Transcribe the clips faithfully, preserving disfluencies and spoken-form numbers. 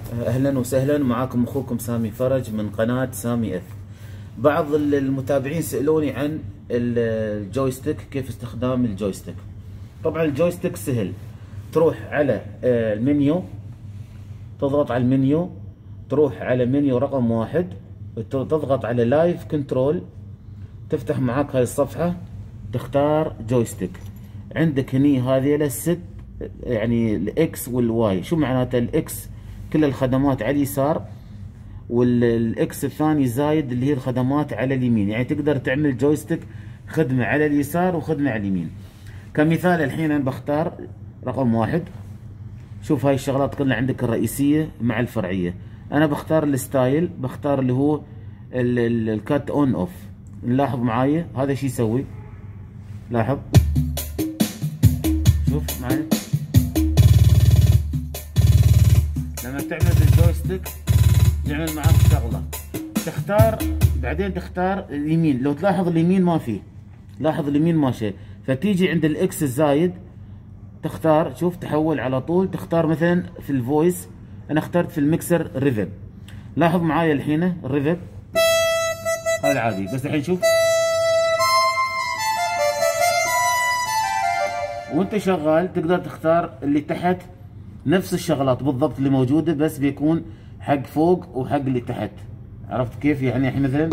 اهلا وسهلا، معاكم اخوكم سامي فرج من قناة سامي اف. بعض المتابعين سألوني عن الجويستيك، كيف استخدام الجويستيك. طبعا الجويستيك سهل، تروح على المنيو، تضغط على المنيو، تروح على منيو رقم واحد، تضغط على لايف كنترول، تفتح معاك هاي الصفحة، تختار جويستيك. عندك هني هذه الست، يعني الاكس والواي. شو معناته الاكس؟ كل الخدمات على اليسار، والاكس الثاني زايد اللي هي الخدمات على اليمين. يعني تقدر تعمل جويستيك خدمة على اليسار وخدمة على اليمين. كمثال الحين انا بختار رقم واحد. شوف هاي الشغلات كلها عندك الرئيسية مع الفرعية. انا بختار الستايل، بختار اللي هو الكات اون اوف. نلاحظ معايا هذا شو يسوي. لاحظ، شوف معي لما تعمل بالجويستيك يعمل معك شغله. تختار بعدين تختار اليمين. لو تلاحظ اليمين ما فيه، لاحظ اليمين ما شيء، فتيجي عند الاكس الزايد تختار. شوف تحول على طول. تختار مثلا في الفويس، انا اخترت في الميكسر ريفب. لاحظ معايا الحين الريفب هذا عادي، بس الحين شوف وانت شغال تقدر تختار اللي تحت نفس الشغلات بالضبط اللي موجوده، بس بيكون حق فوق وحق اللي تحت. عرفت كيف؟ يعني الحين مثلا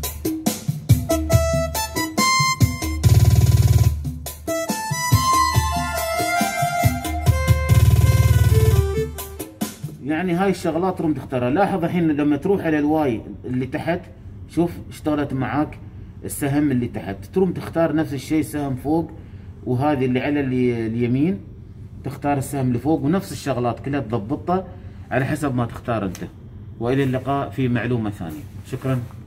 يعني هاي الشغلات تروم تختارها. لاحظ الحين لما تروح على الواي اللي تحت، شوف اشتغلت معاك السهم اللي تحت. تروم تختار نفس الشيء سهم فوق، وهذه اللي على اليمين تختار السهم اللي فوق، ونفس الشغلات كلها تضبطها على حسب ما تختار انت. والى اللقاء في معلومة ثانية. شكرا.